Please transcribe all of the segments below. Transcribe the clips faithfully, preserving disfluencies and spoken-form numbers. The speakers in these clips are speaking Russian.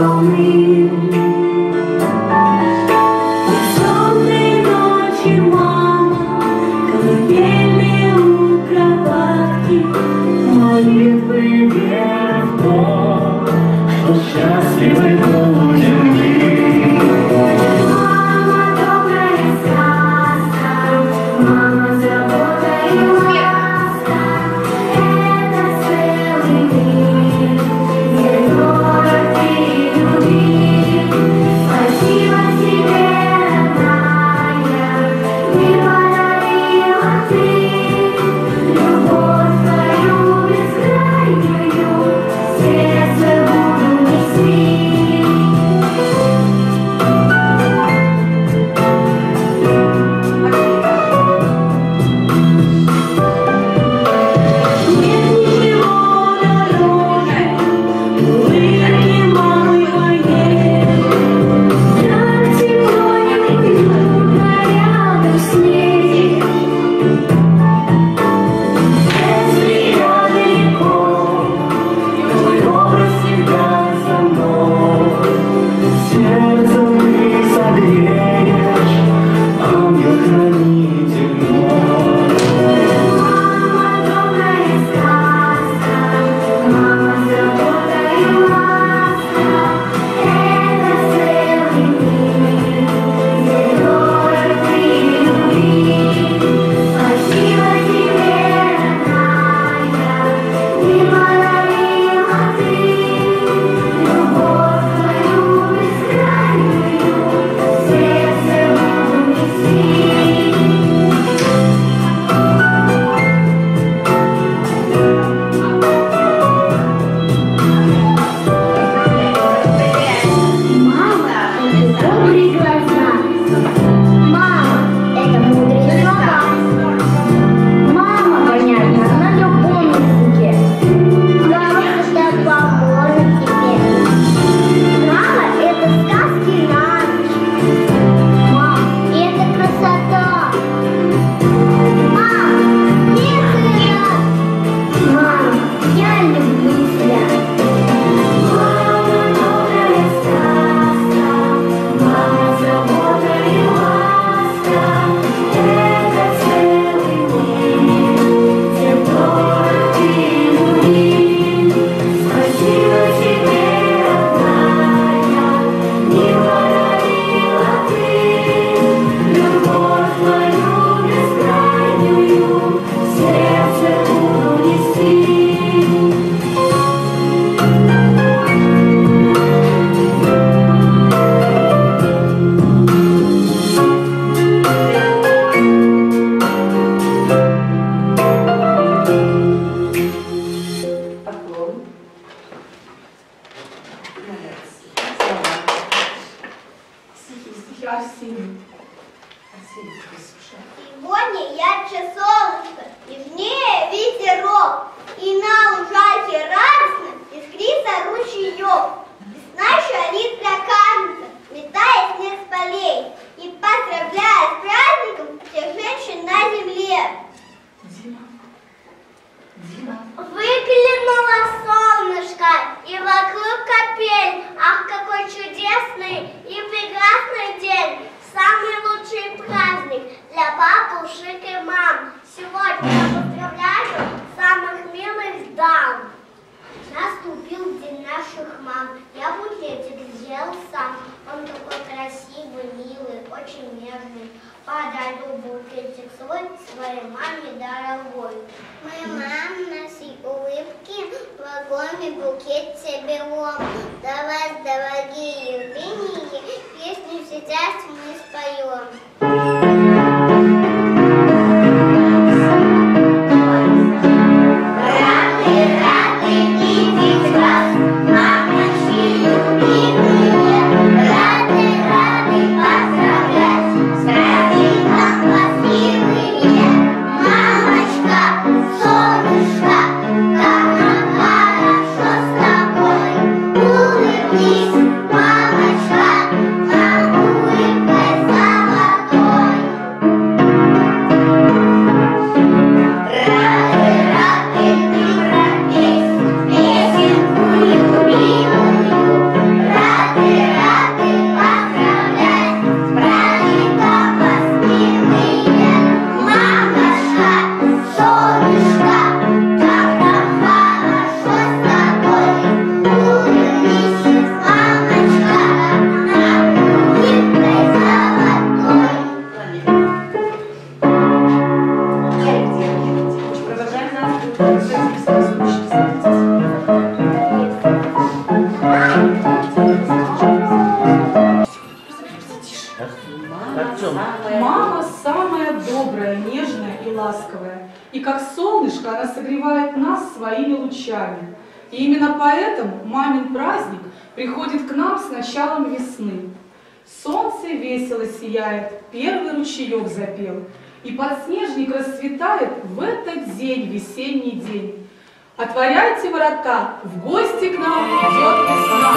Сегодня ярче солнышко, нежнее ветерок, и на лужайке радостно искрится ручеек. Весна шалит проказница, метая снег с полей, и поздравляя с праздником всех женщин на земле. Дима, Дима. Выглянуло солнышко, и вокруг капель. Ах, какой чудесный и прекрасный день! Самый лучший праздник для бабушек и мам. Сегодня я поздравляю самых милых дам. Наступил день наших мам. Я букетик сделал сам. Он такой красивый, милый, очень нежный. Подарю букетик свой своей маме дорогой. Мы, мам, нашей улыбки в огонь букет тебе лом. Для вас, дорогие юбилии, песню сейчас мы споем. Мамочка, нам улыбкой золотой. ласковая, и как солнышко она согревает нас своими лучами. И именно поэтому мамин праздник приходит к нам с началом весны. Солнце весело сияет, первый ручеек запел, и подснежник расцветает в этот день, весенний день. Отворяйте ворота, в гости к нам идет весна.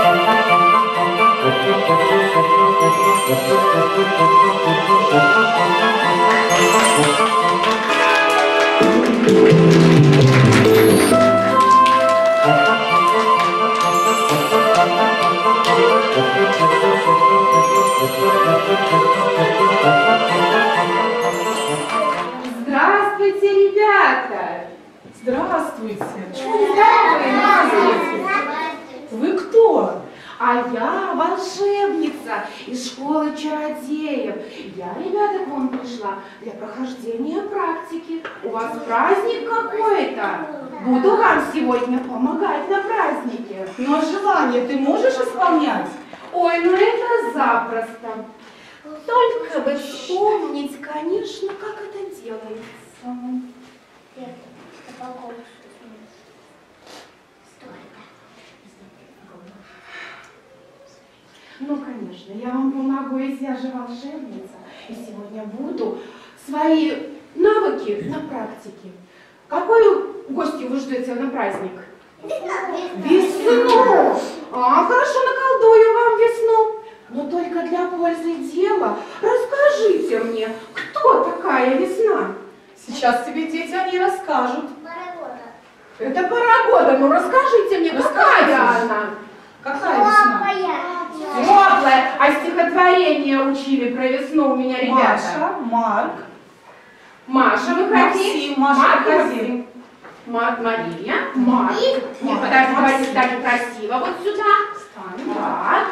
Здравствуйте, ребята! Здравствуйте. Здравствуйте. Вы кто? А я волшебница из школы чародеев. Я, ребята, к вам пришла для прохождения практики. У вас праздник какой-то. Буду вам сегодня помогать на празднике. Но желание ты можешь исполнять? Ой, ну это запросто. Только бы вспомнить, конечно, как это делается. Ну, конечно, я вам помогу, если я же волшебница. И сегодня буду свои навыки на практике. Какую гостью вы ждете на праздник? Весну! А, хорошо, наколдую вам весну. Но только для пользы дела расскажите мне, кто такая весна? Сейчас тебе дети о ней расскажут. Это пора года, ну расскажите мне, какая она? Какая весна? Теплая. А стихотворение учили про весну у меня, ребята. Маша, Марк. Маша, выходи. Максим, Маша, Марк, выходи. Марк, Мария, Марк. Нет, подожди, давайте станем красиво. Вот сюда. Станем. Так.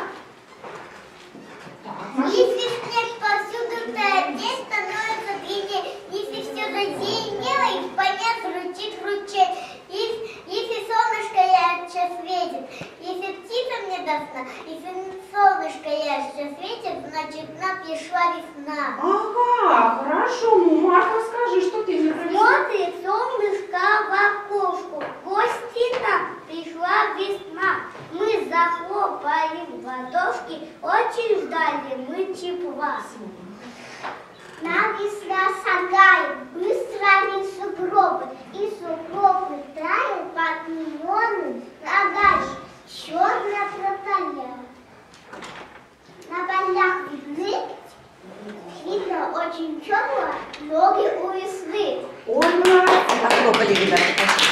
Так, Маша. Если снег повсюду тает, день становится длиннее. Если все зазеленело, и в поне звучит ручей. Если, если солнышко ярче светит, если птица мне до сна, если солнышко ярче светит, значит нам пришла весна. Ага, хорошо. Ну, Марк, расскажи, что ты мне про весну. Смотрит солнышко в окошку, гости нам пришла весна. Мы захлопали в ладошки, очень ждали мы тепла. Нам весна шагает, быстро они сугробы, и сугробы тают под неоном ногами. Черная протоля. На полях видны, видно очень тепло, ноги у весны. Ой, молодцы. Похлопали, ребята.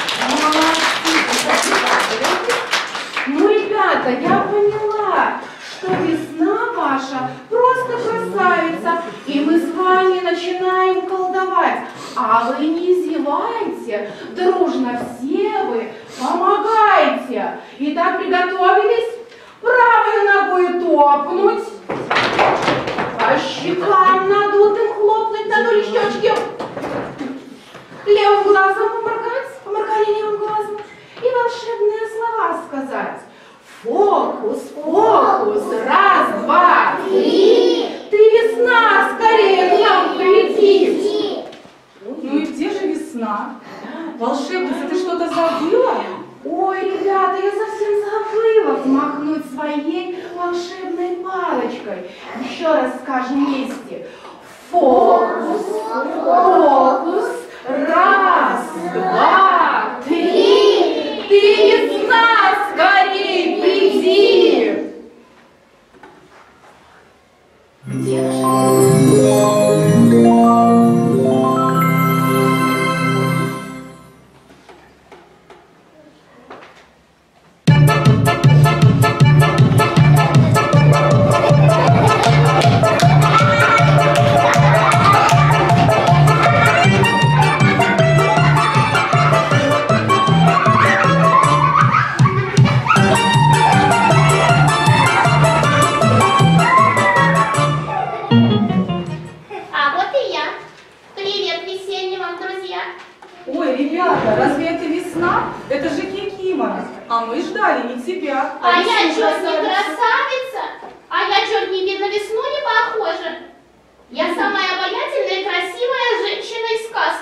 Молодцы. Ну, ребята, я поняла, что весна ваша просто красавица, и мы с вами начинаем колдовать. А вы не зевайте, дружно все вы помогайте. Итак, приготовились? Правой ногой топнуть, по щекам надутым хлопнуть, надули щечки. Левым глазом поморгать, поморгали левым глазом. И волшебные слова сказать. Фокус, фокус, раз, два, три. Ты, весна, скорее к нам приди. Ну и где же весна? Волшебница, ты что-то забыла? Ой, ребята, я совсем забыла взмахнуть своей волшебной палочкой. Еще раз скажем вместе. Фокус, фокус, раз, два, три. Ты, весна, скорей приди. Ой, ребята, разве это весна? Это же Кикимора. А мы ждали не тебя. А я весну что, не красавицу. красавица? А я что, не на весну не похожа? Я самая обаятельная и красивая женщина из сказки.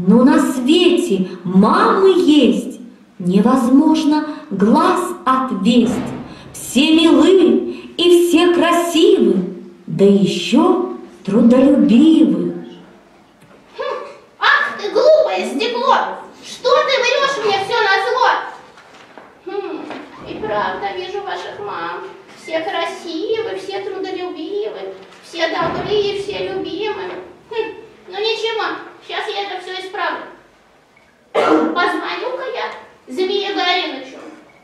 но на свете мамы есть, невозможно глаз отвесть. Все милы и все красивы, да еще трудолюбивы. Хм, ах ты, глупое стекло! Что ты врешь мне все назло? Хм, и правда вижу ваших мам. Все красивы, все трудолюбивы, все добры и все любимы. Хм, ну ничего, сейчас я это все исправлю. Позвоню-ка я Змее Горынычу.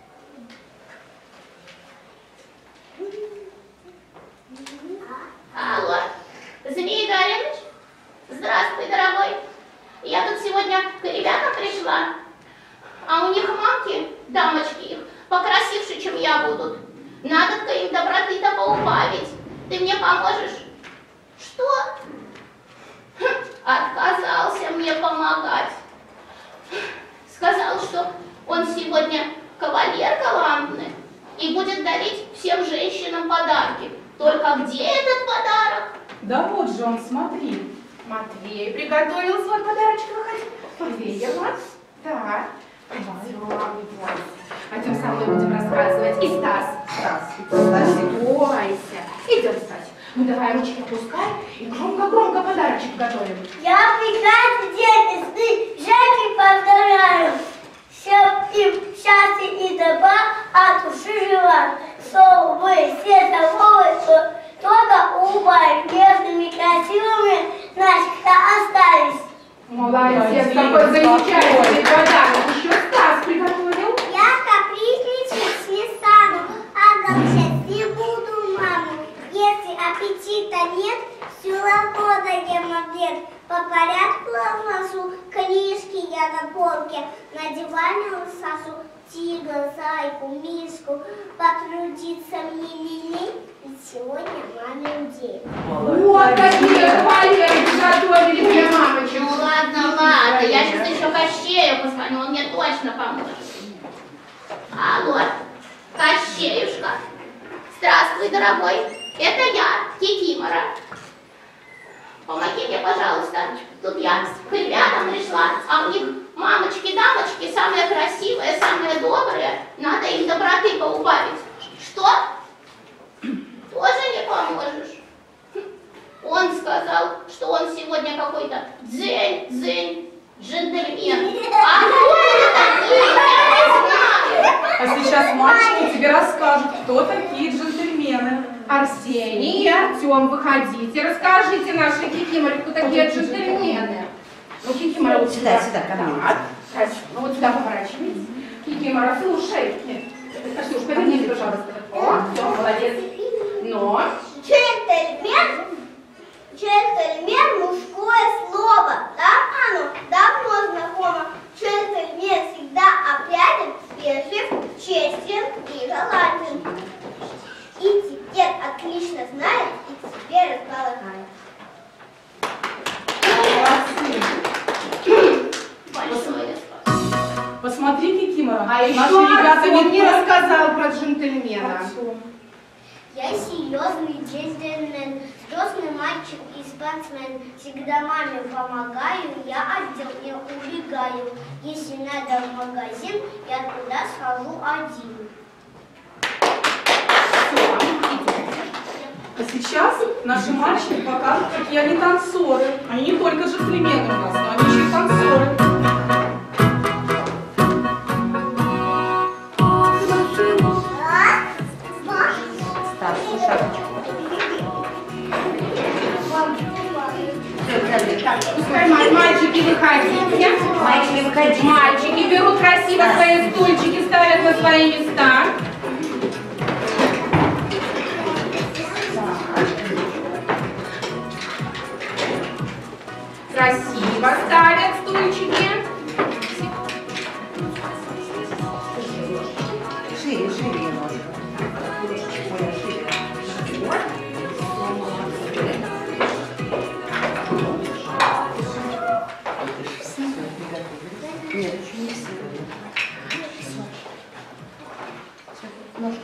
Алло, Змей Горыныч? Здравствуй, дорогой. Я тут сегодня к ребятам пришла, а у них мамки, дамочки их, покрасивше, чем я будут. Надо-ка им доброты-то поубавить. Ты мне поможешь? Что? Хм, отказался мне помогать. Сказал, что он сегодня кавалер галантный и будет дарить всем женщинам подарки. Только где этот подарок? Да вот же он, смотри. Матвей приготовил свой подарочек, выходи. Повеяло. Так. Пойдем со мной будем рассказывать. И Стас. Здравствуйте. Бойся. Идем, Стас. Ну давай ручки опускай и громко-громко подарочек готовим. Я прекрасный день весны, Жеке поздравляю. Всем им счастья и добра от души желаю. Чтобы вы все здоровы, что только улыбались нежными, красивыми, навсегда остались. Молодец, какой замечательный подарок. Еще Стас приготовил. Я капризничать не стану, огорчать не буду маму. Если аппетита нет, всю равно даем обед. По порядку разношу, книжки я на полке, на диване сажу тигра, зайку, мишку. Потрудиться мне не лень, ведь сегодня мамин день. Вот такие подарки приготовили для мамочек. Ну ладно, ладно, я сейчас еще Кощею позвоню, он мне точно поможет. Алло, Кощеюшка. Здравствуй, дорогой. Это я, Кикимора. Помоги мне, пожалуйста. Тут я к ребятам пришла, а у них мамочки-дамочки, самые красивые, самые добрые. Надо их доброты поубавить. Что? Тоже не поможешь? Он сказал, что он сегодня какой-то дзень-дзень джентльмен. А кто это такие? Я не знаю. А сейчас мальчики тебе расскажут, кто такие джентльмены. Арсений и Артем, выходите, расскажите нашей Кикиморе, кто такие джентльмены. Ну, Кикимора, вот сюда, сюда, ко мне. Хорошо, ну вот сюда поворачивайтесь. Кикимора, слушай. Ксюш, поверните, пожалуйста. О, все, молодец. Но... Джентльмен, джентльмен мужское слово, да, оно давно знакомо. Джентльмен всегда опрятен, вежлив, честен и галантен. И теперь отлично знает и к себе располагает. Большое спасибо. Посмотри, Кикимора, А еще наши ребята Артем не не только- рассказал про джентльмена. Я серьезный джентльмен, звездный мальчик и спортсмен. Всегда маме помогаю, я от дел не убегаю. Если надо в магазин, я туда схожу один. А сейчас наши мальчики покажут, какие они танцоры. Они не только джентльмены у нас, но они еще и танцоры. Пускай мальчики выходите. Мальчики, выходите. Мальчики берут красиво свои стульчики, ставят на свои места. Красиво ставят стульчики. Шире, шире немножко. Более шире. Вот. Нет, еще не все. Ножки.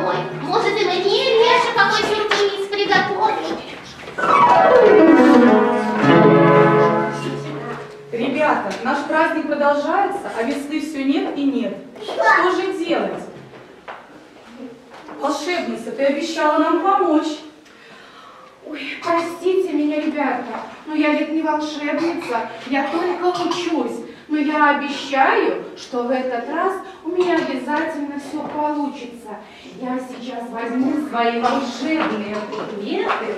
домой. Может, и мне Леша какой сюрприз приготовил. Ребята, наш праздник продолжается, а весны все нет и нет. Что же делать? Волшебница, ты обещала нам помочь. Ой, простите меня, ребята, но я ведь не волшебница, я только учусь. Но я обещаю, что в этот раз у меня обязательно все получится. Я сейчас возьму свои волшебные предметы.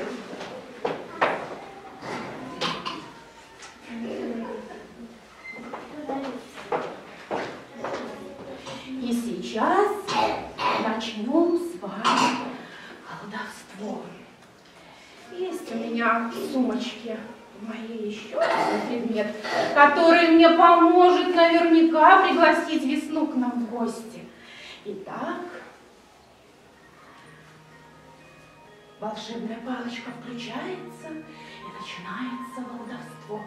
И сейчас начнем с вами колдовство. Есть у меня в сумочке моей еще один предмет, который мне поможет наверняка пригласить весну к нам в гости. Итак, волшебная палочка включается и начинается колдовство.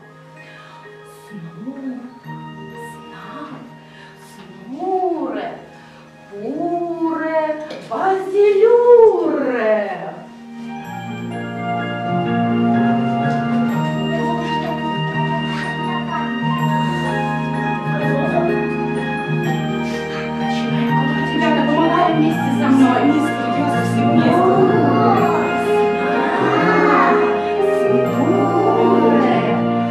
Сну, сна, снуре, пуре, базилюре. Вместе со мной, вместе, идем все вместе. Снуре,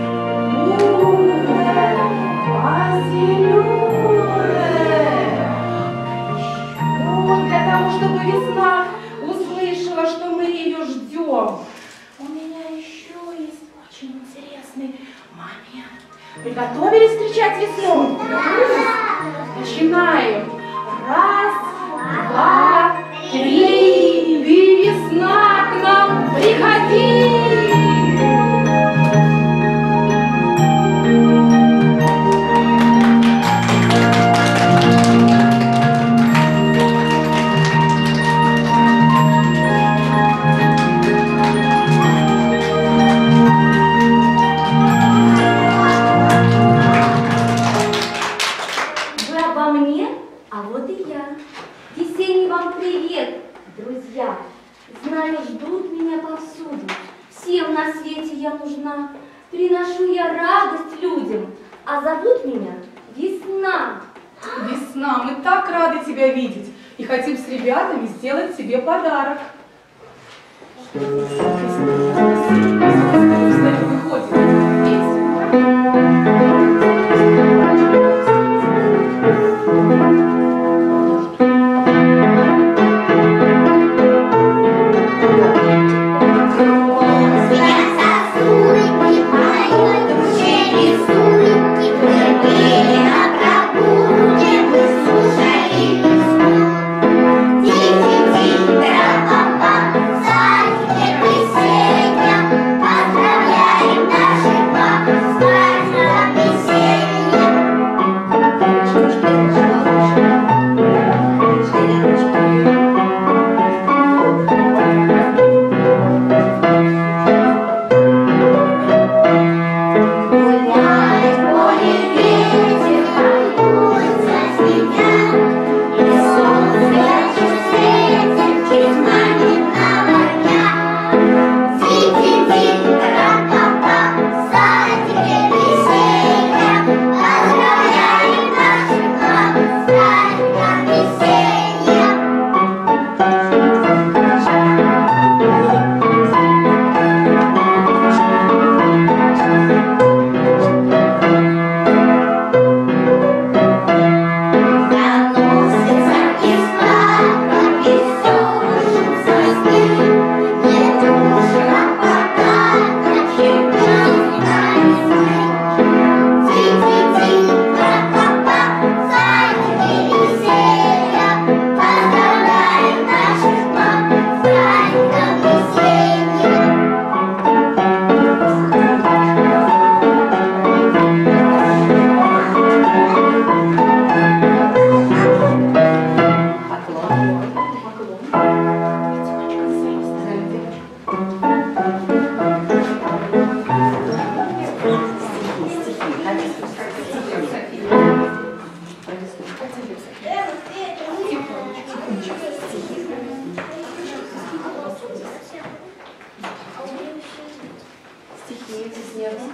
пуре, базилюре. Еще для того, чтобы весна услышала, что мы ее ждем. У меня еще есть очень интересный момент. Приготовились встречать весну? Начинаем. Раз, два, три, ты, весна, к нам приходи! Вы обо мне, а вот и я. Весенний вам привет, друзья. Знаю, ждут меня повсюду. Всем на свете я нужна. Приношу я радость людям, а зовут меня Весна. Весна, мы так рады тебя видеть и хотим с ребятами сделать тебе подарок. Дети, дети, тра-па-па, садик весенний.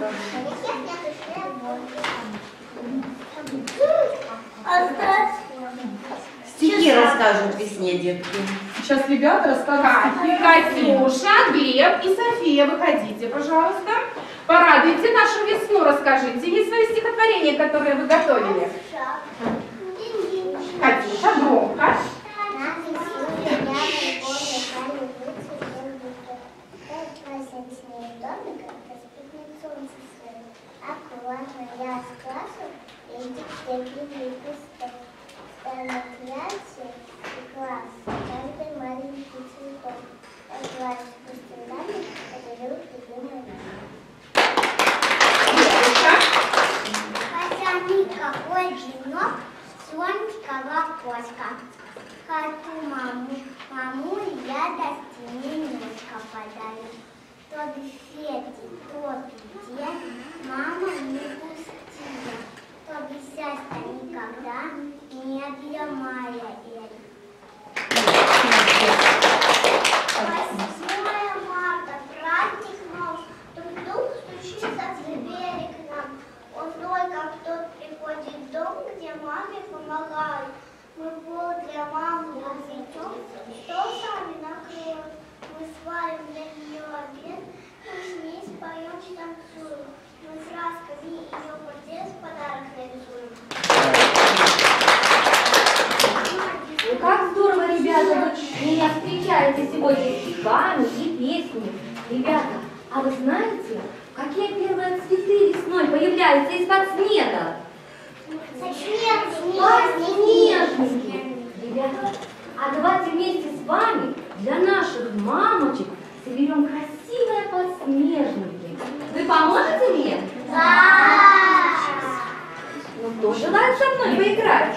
ребята. Стихи расскажут весне, детки. Сейчас ребята расскажут стихи. Катюша, Глеб и София, выходите, пожалуйста. Порадуйте нашу весну, расскажите ей свои стихотворения, которые вы готовили. Катюша, громко. Аккуратно я с классом, иди к таким лепесткам. Станут ярче и класс, каждый маленький цветок. Отваришь пустынами, подарю любимый нам. Хотя никакой денек, солнышко в окошко. Хочу маму, маму я до стены немножко подарю. То беседе, то день мама не пустила, то без счастья никогда не объемая Эль. восьмое марта, праздник нов, тук-тук стучится в двери к нам. Он только кто приходит в дом, где маме помогают. Мы пол для мамы разметем, стол сами накроем. Мы сварим для нее обед, мы с ней споем, танцуем. Мы с красками ее портрет в подарок нарисуем. Ну как здорово, ребята, вы меня встречаете сегодня стихами и песнями. Ребята, а вы знаете, какие первые цветы весной появляются из-под снега? Подснежники. Ребята, а давайте вместе с вами для наших мамочек соберем красивые подснежники. Вы поможете мне? Да! Ну, кто желает со мной поиграть?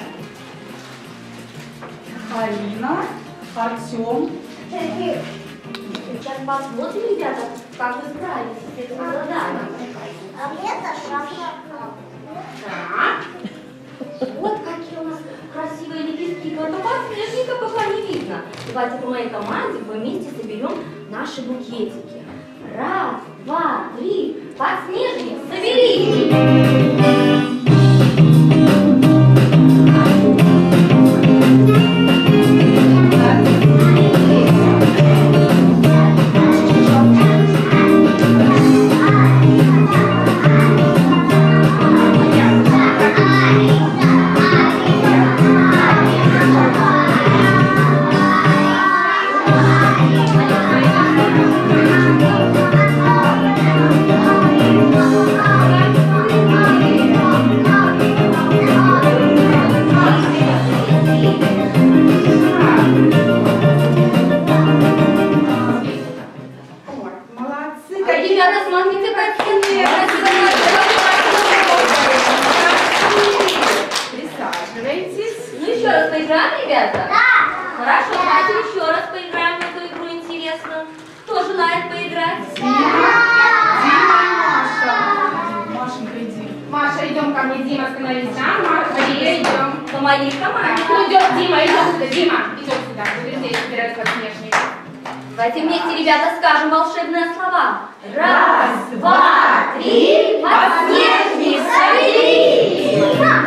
Алина, Артем. Сейчас посмотрим, ребята, как вы справитесь с этим заданием. А мне-то шапка. Так. Вот какие у нас красивые лепестки, только подснежника пока не видно. Давайте по моей команде мы вместе соберем наши букетики. Раз, два, три, подснежник, собери! Давайте вместе, ребята, скажем волшебные слова. Раз, два, три, подснежник, собери!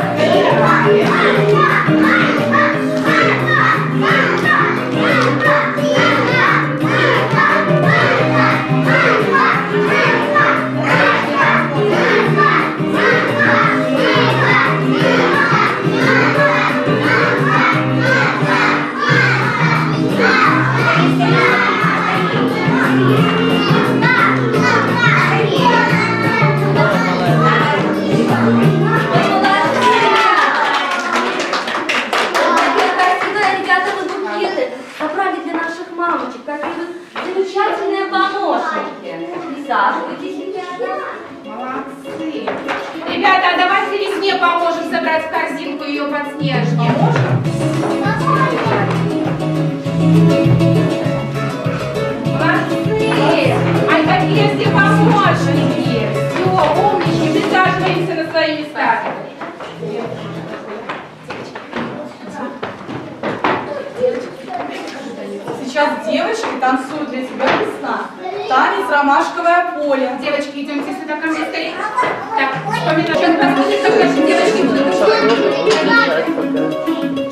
Ребята, а давайте весне поможем собрать в корзинку ее подснежник. Поможем? Молодцы! Ай, какие все помощники! Все, умнички, присаживаемся на свои места. сейчас девочки танцуют для тебя весна. Танец «Ромашковое поле». Девочки, идемте сюда ко мне скорее. Так, вспоминаю, что посмотрим, как наши девочки будут.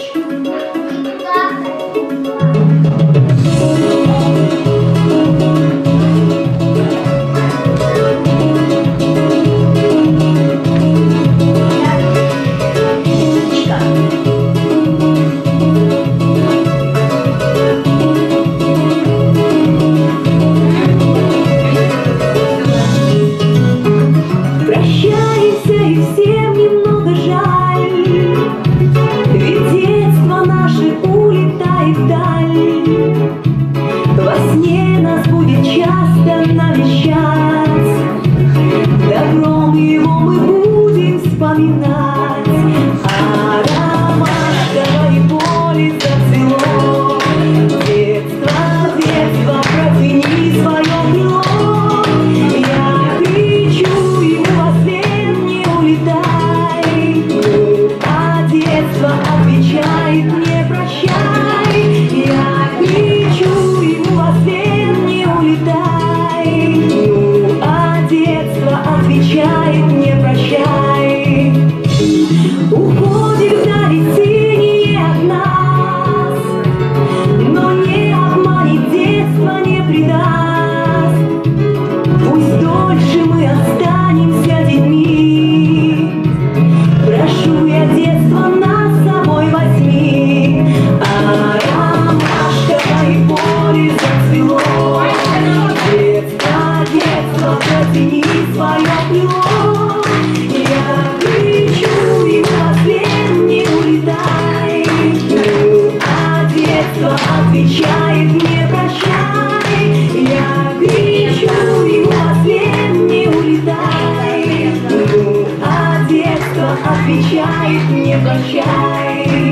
Прощаемся, и всем немного жаль, ведь детство наше улетает вдаль. Во сне нас будет часто навещать, добром его мы будем вспоминать. А ромашковое поле зацвело, детство, детство, протяни свое крыло. Я кричу ему во след, не улетай, а детство отвечает: не прощай. Я кричу ему во след, не улетай, а детство отвечает: не прощай. Уходит вдали синее от нас, но не обманет, детство не предаст. Пусть дольше мы останемся детьми, прошу я, детство нас с собой возьми. А ромашковое поле зацвело, детство, детство, протяни свое крыло. Я кричу ему во след, не улетай, а детство отвечает: не прощай. Я кричу ему во след, не улетай, а детство отвечает: не прощай.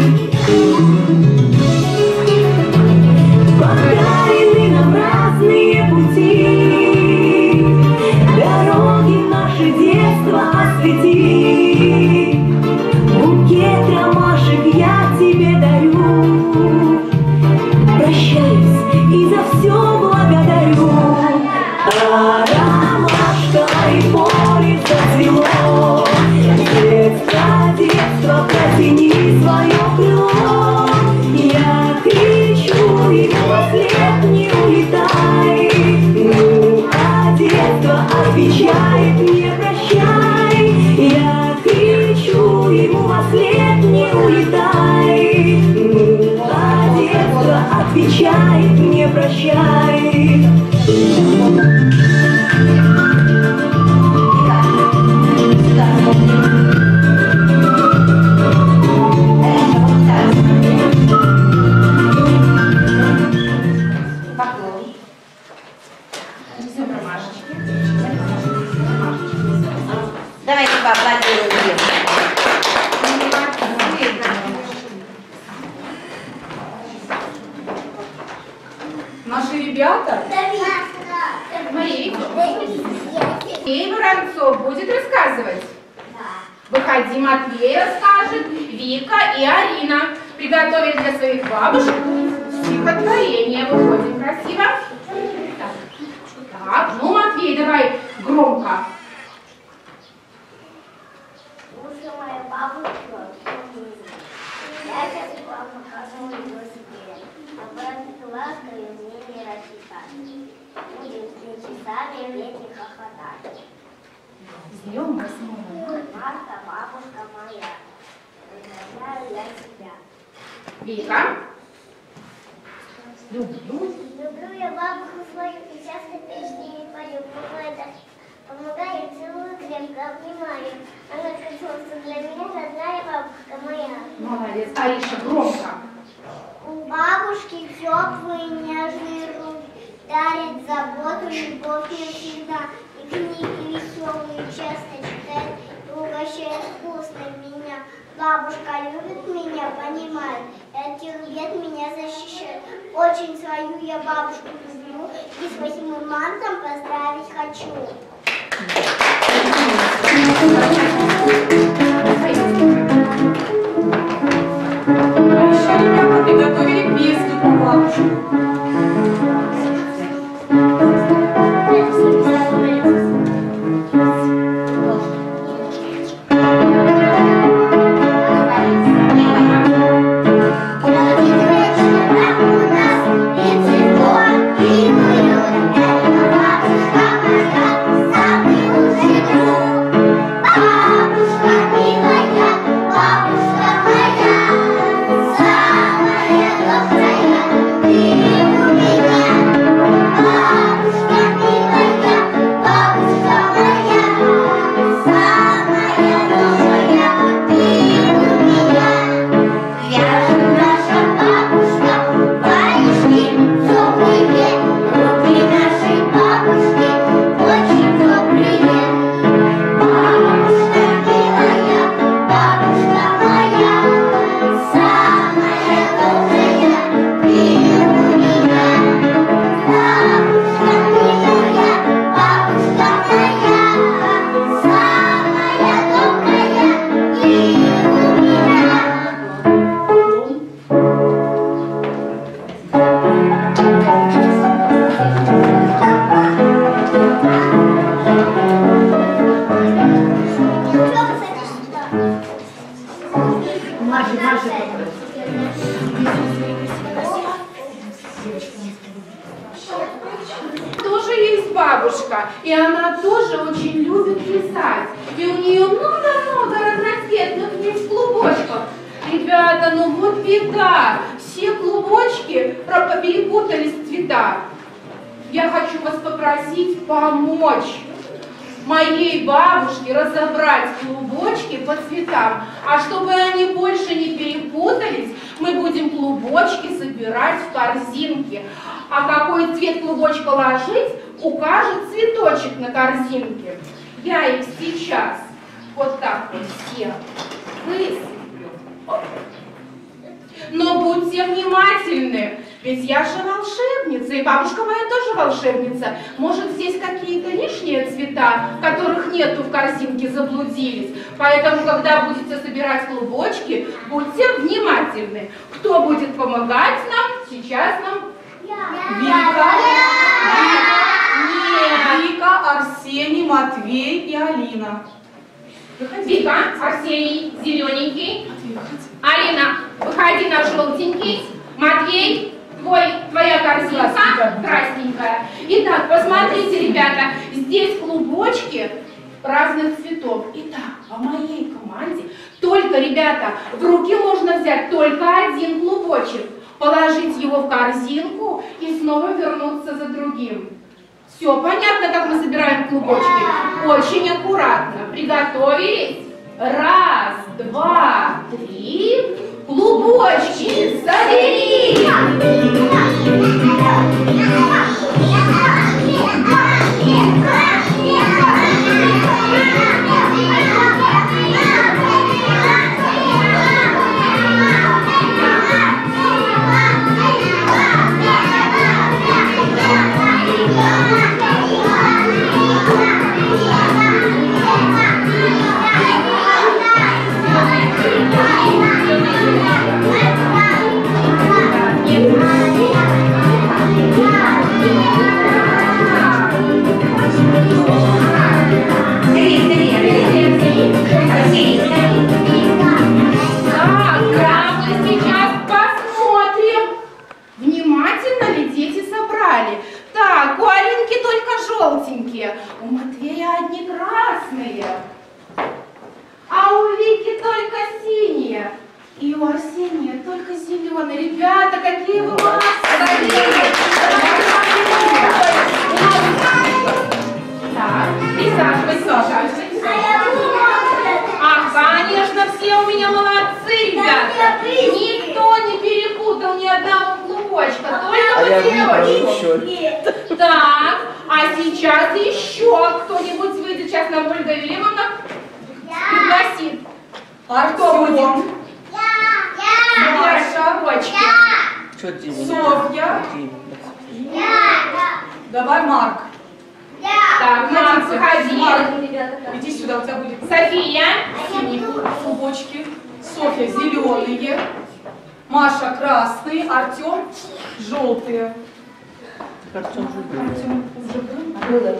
Подарены нам разные пути, дороги наше детство освети. Букет ромашек я тебе дарю, прощаюсь и за все благодарю. А ромашковое поле зацвело, детство, детство, протяни свое крыло. Я кричу ему во след: не улетай, а детство отвечает: не прощай. Я кричу ему во след: не улетай, а детство отвечает: не прощай. Поклон. Несем ромашечки. Давайте поаплодируем девушкам. Наши ребята Мария Ей Воронцов будет рассказывать. Выходи, Матвей расскажет, Вика и Арина приготовили для своих бабушек стихотворение. Выходим красиво. Так, так, ну, Матвей, давай громко. Слушай, моя бабушка, я сейчас вам покажу велосипед. Обратно лаской мне не рассчитать. Будем с часами вместе хохотать. Берем восьмого. Марта, бабушка моя, приглашаю я тебя. Вика. Люблю. Люблю я бабушку свою и часто песни не пою. Помогаю, целую, крепко обнимаю. Она как солнце для меня, родная бабушка моя. Молодец. Ариша, громко. У бабушки теплые нежные руки, дарит заботу, любовь мне всегда. И книги веселые часто читает, и угощает вкусно меня. Бабушка любит меня, понимает, и от тех бед меня защищает. Очень свою я бабушку люблю, и с восьмым мартом поздравить хочу. А еще ребята приготовили песню про бабушку. Тоже есть бабушка, и она тоже очень любит вязать. И у нее много-много разноцветных есть клубочков. Ребята, ну вот беда, все клубочки перепутались в цветах. Я хочу вас попросить помочь моей бабушке разобрать клубочки по цветам. А чтобы они больше не перепутались, мы будем клубочки собирать в корзинке. А какой цвет клубочка ложить, укажет цветочек на корзинке. Я их сейчас вот так вот все высыплю. Но будьте внимательны, ведь я же волшебница, и бабушка моя тоже волшебница. Может, здесь какие-то лишние цвета, которых нету в корзинке, заблудились. Поэтому, когда будете собирать клубочки, будьте внимательны. Кто будет помогать нам, сейчас нам... Вика, Вика, Вика, Арсений, Матвей и Алина. Вика, Арсений, зелененький. Алина, выходи на желтенький. Матвей, твой, твоя корзинка красненькая. Итак, посмотрите, ребята, здесь клубочки разных цветов. Итак, по моей команде только, ребята, в руки можно взять только один клубочек, положить его в корзинку и снова вернуться за другим. Все понятно, как мы собираем клубочки? Очень аккуратно. Приготовились? Раз, два, три. Клубочки собери! У Матвея одни красные, а у Вики только синие, и у Арсения только зеленые. Ребята, какие вы молодцы! Так, присаживайся, присаживайся. А, конечно, все у меня молодцы, ребята. Никто не перепутал ни одного клубочка, только девочки. Так, а сейчас еще кто-нибудь выйдет. Сейчас нам Ольга Велимовна пригласит. Артем, Маша, Софья. Давай, Марк. Так, Марк, выходи. Иди сюда, у тебя будет София. синие клубочки. Софья зеленые. Маша красные. Артем желтые. Артем уже был?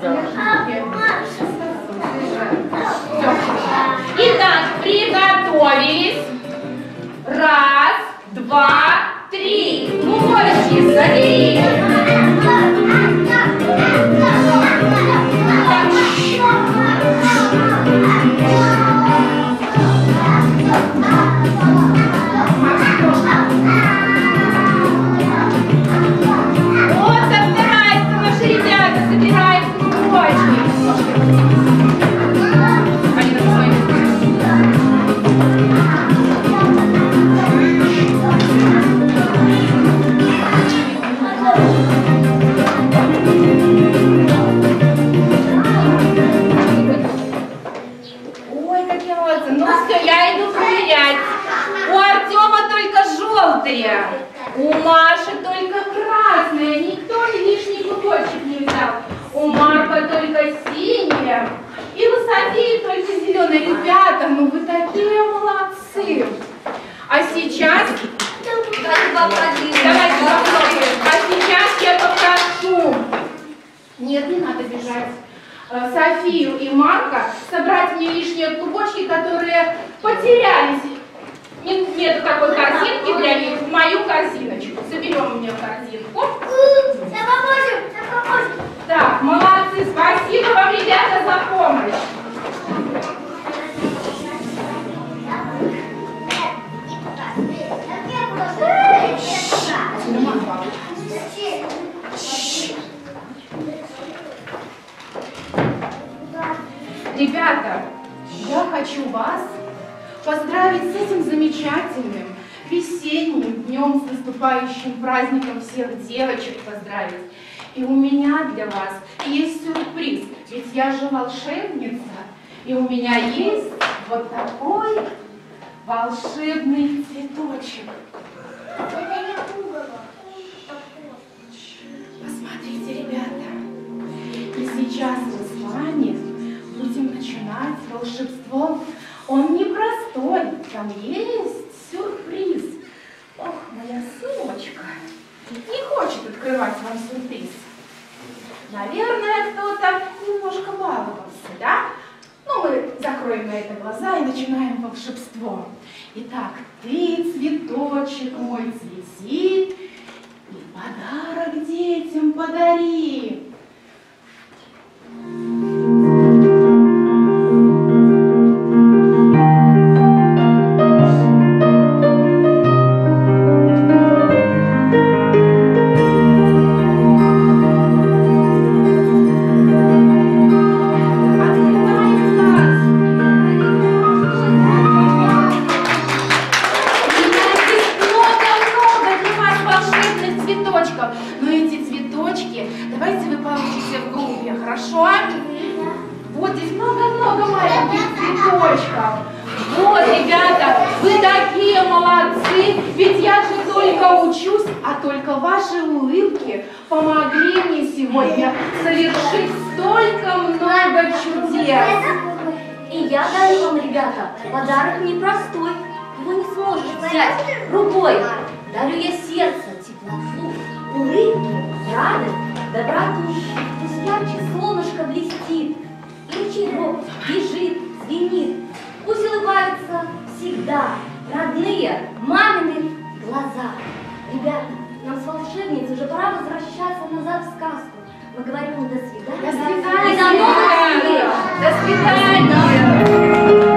Итак, приготовились. Раз, два, три. Клубочки собери. У Маши только красные, никто лишний клубочек не взял. У Марка только синие, и у Софии только зеленые. Ребята, ну вы такие молодцы. А сейчас... Давайте попробуем. А сейчас я попрошу... Нет, не надо бежать. Софию и Марка собрать мне лишние клубочки, которые потерялись Нет, нету такой корзинки для них, в мою корзиночку. Соберем мне корзинку. Да поможем, да поможем. Так, молодцы, спасибо вам, ребята, за помощь. Ребята, я хочу вас поздравить с этим замечательным весенним днем, с наступающим праздником, всех девочек поздравить. И у меня для вас есть сюрприз, ведь я же волшебница, и у меня есть вот такой волшебный цветочек. Посмотрите, ребята, и сейчас мы с вами будем начинать волшебство. Он непростой, там есть сюрприз. Ох, моя сумочка не хочет открывать вам сюрприз. Наверное, кто-то немножко баловался, да? Ну, мы закроем на это глаза и начинаем волшебство. Итак, ты, цветочек мой, цвети, и подарок детям подари. Помогли мне сегодня совершить столько много чудес. И я дарю вам, ребята, подарок непростой. Его не сможешь взять рукой. Дарю я сердце, теплоту, улыбки, радость, доброту. Пусть ярче солнышко блестит, и ручеек бежит, звенит. Пусть улыбаются всегда родные мамины глаза. Ребята, нам с волшебницей уже пора возвращаться назад в сказку. Мы говорим до свидания. До свидания. И до новых встреч. До свидания.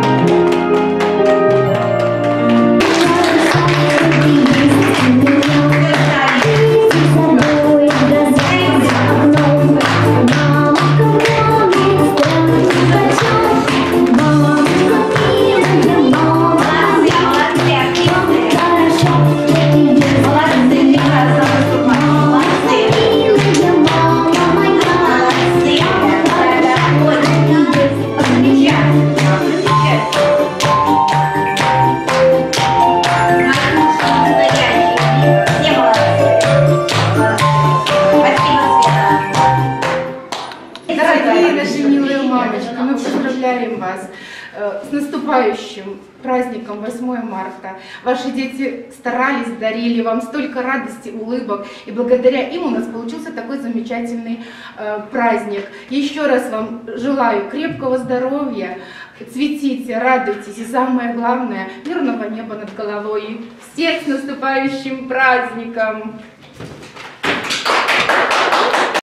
С наступающим праздником восьмое марта. Ваши дети старались, дарили вам столько радости, улыбок, и благодаря им у нас получился такой замечательный э, праздник. Еще раз вам желаю крепкого здоровья, цветите, радуйтесь, и самое главное, мирного неба над головой. Всех с наступающим праздником!